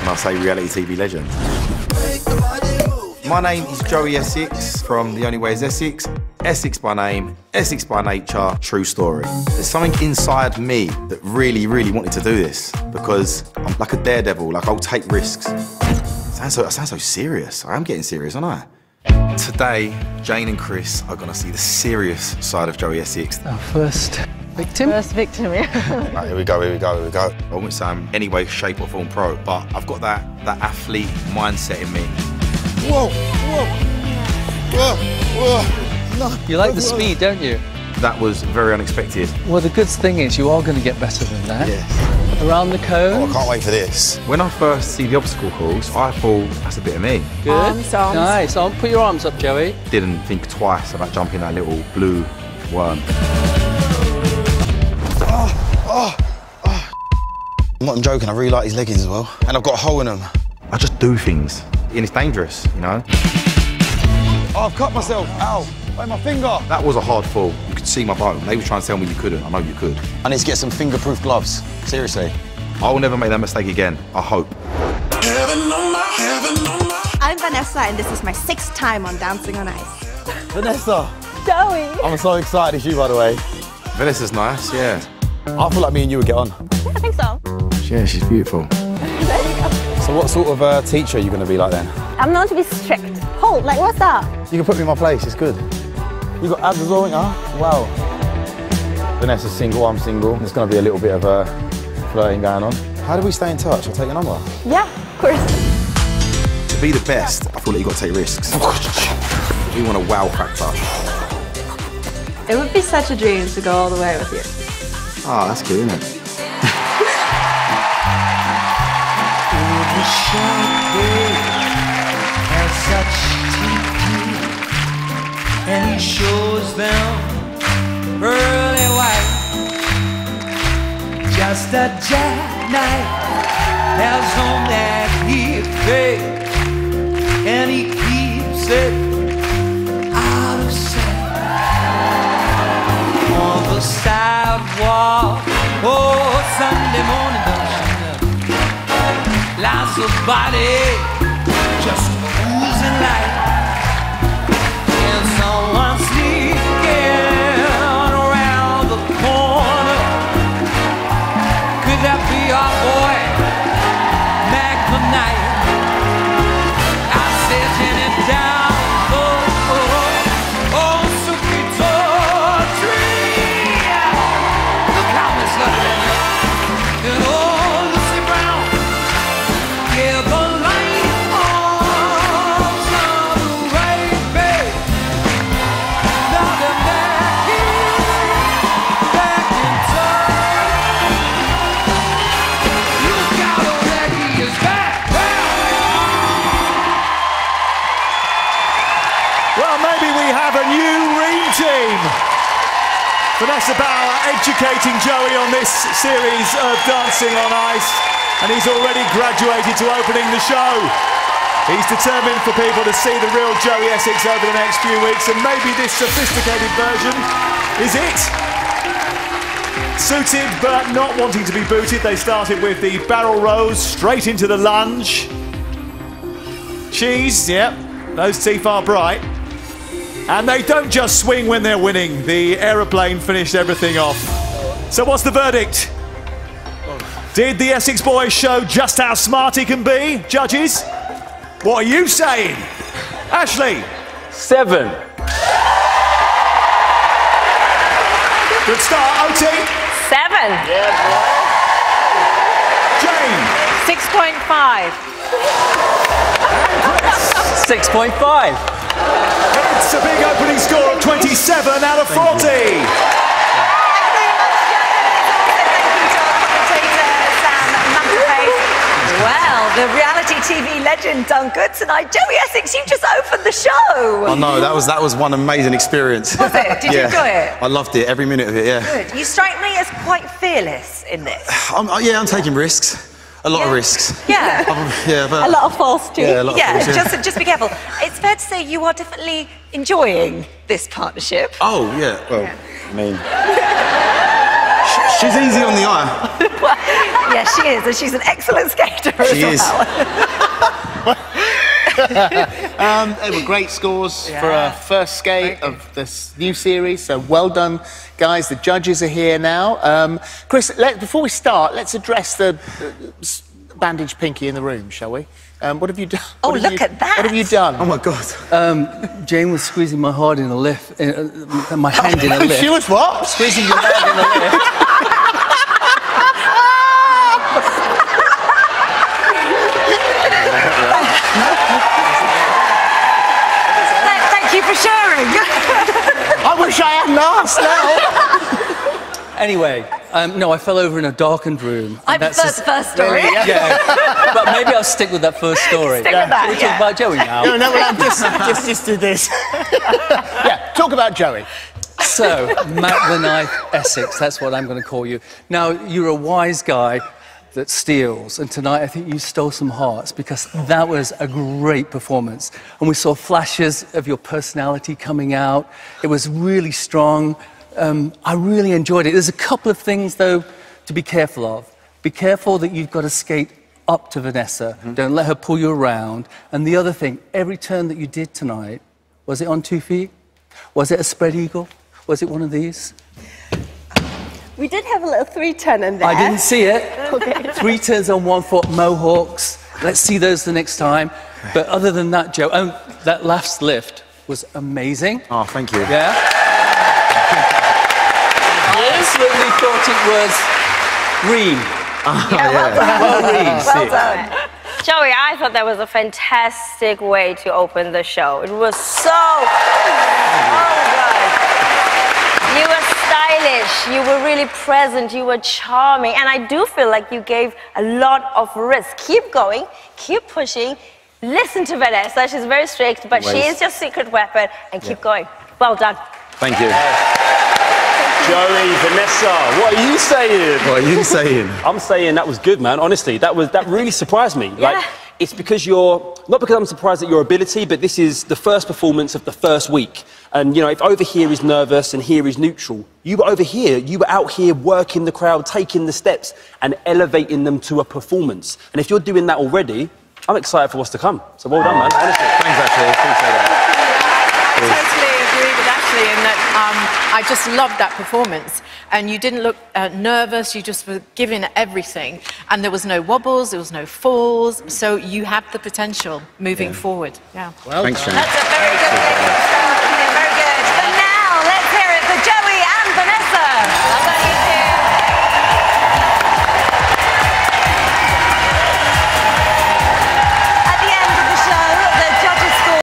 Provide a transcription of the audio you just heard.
I say reality TV legend. My name is Joey Essex from The Only Way is Essex. Essex by name, Essex by nature, true story. There's something inside me that really, really wanted to do this because I'm like a daredevil, like I'll take risks. I sound so serious. I am getting serious, aren't I? Today, Jane and Chris are gonna see the serious side of Joey Essex. Our first victim? First victim, yeah. Right, here we go. I wouldn't say I'm any way, shape or form pro, but I've got that athlete mindset in me. Whoa. No. You like the speed, don't you? That was very unexpected. Well, the good thing is you are going to get better than that. Yes. Around the cone. Oh, I can't wait for this. When I first see the obstacle course, I thought, that's a bit of me. Good. Arms. Nice. Put your arms up, Joey. Didn't think twice about jumping that little blue worm. I'm not joking, I really like these leggings as well. And I've got a hole in them. I just do things, and it's dangerous, you know? Oh, I've cut myself. Ow. Wait, my finger. That was a hard fall. You could see my bone. They were trying to tell me you couldn't. I know you could. I need to get some finger-proof gloves. Seriously. I will never make that mistake again. I hope. I'm Vanessa, and this is my 6th time on Dancing on Ice. Vanessa. Joey. I'm so excited it's you, by the way. Vanessa's nice, yeah. I feel like me and you would get on. Yeah, I think so. Yeah, she's beautiful. There you go. So what sort of teacher are you going to be like then? I'm known to be strict. Hold, like what's that? You can put me in my place, it's good. You got abs as well, ain't you? Wow. Vanessa's single, I'm single. There's going to be a little bit of flirting going on. How do we stay in touch? I'll take your number. Yeah, of course. To be the best, I feel like you've got to take risks. We want a wow factor. It would be such a dream to go all the way with you. Oh, that's good, isn't it? And he shows them early white. Just a jackknife has on that heat face, and he keeps it out of sight. On the sidewalk, oh, Sunday morning, lies a body just oozing light. Someone sneaking around the corner. Could that be our boy, Mac the Knight? I said, Jenny down the sweet tree. Look how it's looking. And oh, Lucy Brown, yeah, the light arms of the right, babe. Well, maybe we have a new Ream team. Vanessa Bauer educating Joey on this series of Dancing on Ice, and he's already graduated to opening the show. He's determined for people to see the real Joey Essex over the next few weeks, and maybe this sophisticated version is it. Suited but not wanting to be booted, they started with the barrel rows straight into the lunge. Cheese, yep, those teeth are bright. And they don't just swing when they're winning. The aeroplane finished everything off. So what's the verdict? Did the Essex boys show just how smart he can be, judges? What are you saying? Ashley? 7. Good start, OT. 7. Jane? 6.5. 6.5. It's a big opening score of 27 out of 40. Well, the reality TV legend done good tonight. Joey Essex, you just opened the show. Oh no, that was one amazing experience. Was it? Did you enjoy it? I loved it, every minute of it, yeah. Good. You strike me as quite fearless in this. I'm taking risks. A lot of risks. Yeah. But A lot of false too. yeah, a lot of falls, just be careful. It's fair to say you are definitely enjoying this partnership. Oh, yeah, well, I mean... She's easy on the eye. Well, yeah, she is, and she's an excellent skater as well. They were great scores for our first skate of this new series, so well done, guys. The judges are here now. Chris, before we start, let's address the bandaged pinky in the room, shall we? What have you done? Oh, look at that! What have you done? Oh my God. Jane was squeezing my hand in a lift. My hand in a lift. She was what? Squeezing your hand in a lift. Thank you for sharing. I wish I hadn't asked now. Anyway, no, I fell over in a darkened room. I prefer the first story. Really? Yeah, but maybe I'll stick with that first story. Stick with that, Can we talk about Joey now? No, well, just do this. Yeah, talk about Joey. So, Matt the Knife Essex, that's what I'm going to call you. Now, you're a wise guy that steals, and tonight I think you stole some hearts because that was a great performance. And we saw flashes of your personality coming out. It was really strong. I really enjoyed it. There's a couple of things, though, to be careful of. Be careful that you've got to skate up to Vanessa. Don't let her pull you around. And the other thing, every turn that you did tonight, was it on 2 feet? Was it a spread eagle? Was it one of these? We did have a little 3-turn in there. I didn't see it. 3 turns on 1 foot, mohawks. Let's see those the next time. But other than that, Joe, that last lift was amazing. Oh, thank you. Yeah? I absolutely thought it was Reem. Well, Reem. Well done. Joey, I thought that was a fantastic way to open the show. It was so good. You were stylish, you were really present, you were charming, and I do feel like you gave a lot of risk. Keep going, keep pushing. Listen to Vanessa, she's very strict, but she is your secret weapon, and keep going. Well done. Thank you. Joey, Vanessa, what are you saying? What are you saying? I'm saying that was good, man. Honestly, that really surprised me. Yeah. Like, it's because not because I'm surprised at your ability, but this is the first performance of the first week. And, you know, if over here is nervous and here is neutral, you were over here, you were out here working the crowd, taking the steps and elevating them to a performance. And if you're doing that already, I'm excited for what's to come. So well done, man. Honestly. Thanks, Ashley. Appreciate that. I totally agree with Ashley in that I just loved that performance. And you didn't look nervous, you just were giving everything. And there was no wobbles, there was no falls. So you have the potential moving forward. Yeah. Well, thanks, Shane. That's a very good way to start.